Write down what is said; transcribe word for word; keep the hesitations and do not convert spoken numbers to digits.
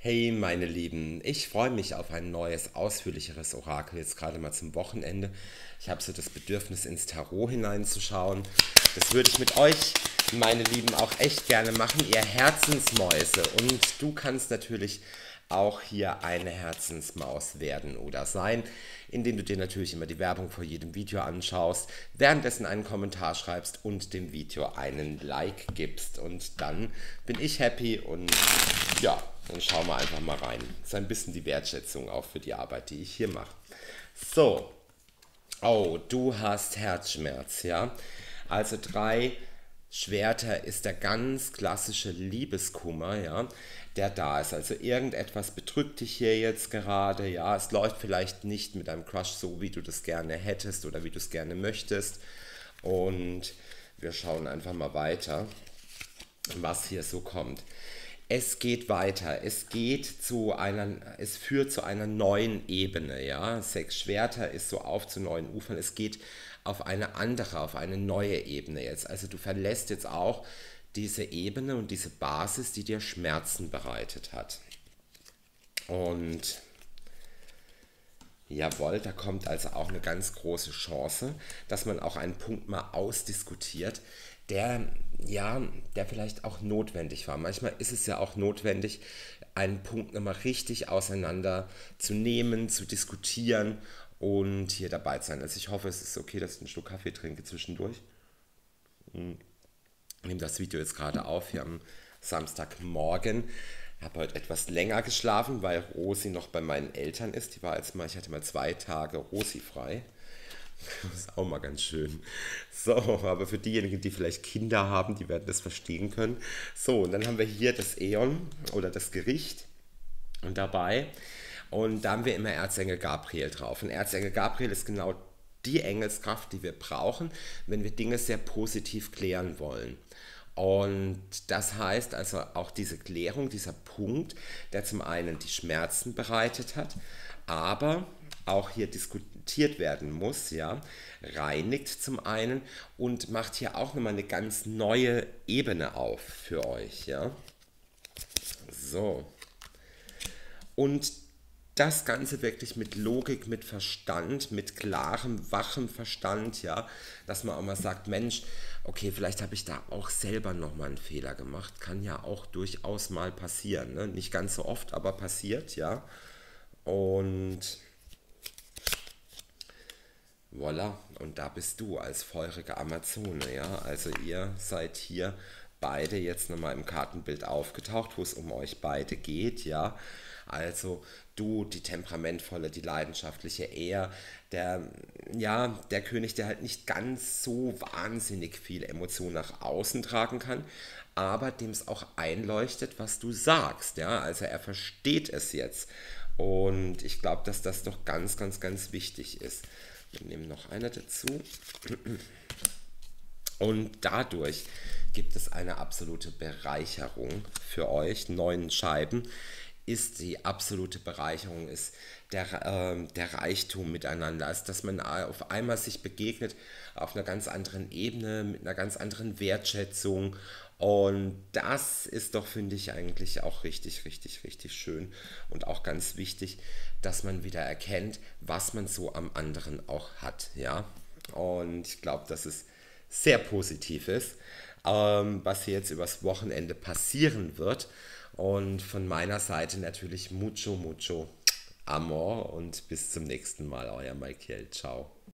Hey meine Lieben, ich freue mich auf ein neues, ausführlicheres Orakel, jetzt gerade mal zum Wochenende. Ich habe so das Bedürfnis, ins Tarot hineinzuschauen. Das würde ich mit euch, meine Lieben, auch echt gerne machen, ihr Herzensmäuse. Und du kannst natürlich auch hier eine Herzensmaus werden oder sein, indem du dir natürlich immer die Werbung vor jedem Video anschaust, währenddessen einen Kommentar schreibst und dem Video einen Like gibst. Und dann bin ich happy und ja, dann schauen wir einfach mal rein. Das ist ein bisschen die Wertschätzung auch für die Arbeit, die ich hier mache. So, oh, du hast Herzschmerz, ja? Also drei Schwerter ist der ganz klassische Liebeskummer, ja, der da ist. Also irgendetwas bedrückt dich hier jetzt gerade, ja. Es läuft vielleicht nicht mit deinem Crush so, wie du das gerne hättest oder wie du es gerne möchtest. Und wir schauen einfach mal weiter, was hier so kommt. Es geht weiter. Es geht zu einer, es führt zu einer neuen Ebene, ja. Sechs Schwerter ist so auf zu neuen Ufern. Es geht auf eine andere, auf eine neue Ebene jetzt. Also du verlässt jetzt auch diese Ebene und diese Basis, die dir Schmerzen bereitet hat. Und jawohl, da kommt also auch eine ganz große Chance, dass man auch einen Punkt mal ausdiskutiert, der, ja, der vielleicht auch notwendig war. Manchmal ist es ja auch notwendig, einen Punkt nochmal richtig auseinander zu nehmen, zu diskutieren und hier dabei zu sein. Also ich hoffe, es ist okay, dass ich einen Schluck Kaffee trinke zwischendurch. Ich nehme das Video jetzt gerade auf, hier am Samstagmorgen. Ich habe heute etwas länger geschlafen, weil Rosi noch bei meinen Eltern ist. Die war jetzt mal, ich hatte mal zwei Tage Rosi frei. Das ist auch mal ganz schön. So, aber für diejenigen, die vielleicht Kinder haben, die werden das verstehen können. So, und dann haben wir hier das Äon oder das Gericht und dabei. Und da haben wir immer Erzengel Gabriel drauf. Und Erzengel Gabriel ist genau die Engelskraft, die wir brauchen, wenn wir Dinge sehr positiv klären wollen. Und das heißt also auch diese Klärung, dieser Punkt, der zum einen die Schmerzen bereitet hat, aber auch hier diskutiert werden muss, ja, reinigt zum einen und macht hier auch nochmal eine ganz neue Ebene auf für euch, ja. So. Und das Ganze wirklich mit Logik, mit Verstand, mit klarem, wachem Verstand, ja, dass man auch mal sagt, Mensch, okay, vielleicht habe ich da auch selber nochmal einen Fehler gemacht, kann ja auch durchaus mal passieren, ne? Nicht ganz so oft, aber passiert, ja, und voilà, und da bist du als feurige Amazone, ja, also ihr seid hier beide jetzt nochmal im Kartenbild aufgetaucht, wo es um euch beide geht, ja, also du, die temperamentvolle, die leidenschaftliche, er, der, ja, der König, der halt nicht ganz so wahnsinnig viel Emotion nach außen tragen kann, aber dem es auch einleuchtet, was du sagst, ja, also er versteht es jetzt und ich glaube, dass das doch ganz, ganz, ganz wichtig ist. Wir nehmen noch eine dazu. Und dadurch gibt es eine absolute Bereicherung für euch. Neun Scheiben ist die absolute Bereicherung, ist der, äh, der Reichtum miteinander, ist, dass man auf einmal sich begegnet auf einer ganz anderen Ebene, mit einer ganz anderen Wertschätzung. Und das ist doch, finde ich, eigentlich auch richtig, richtig, richtig schön und auch ganz wichtig, dass man wieder erkennt, was man so am anderen auch hat, ja. Und ich glaube, dass es sehr positiv ist, ähm, was hier jetzt übers Wochenende passieren wird. Und von meiner Seite natürlich mucho, mucho Amor und bis zum nächsten Mal, euer Michael. Ciao.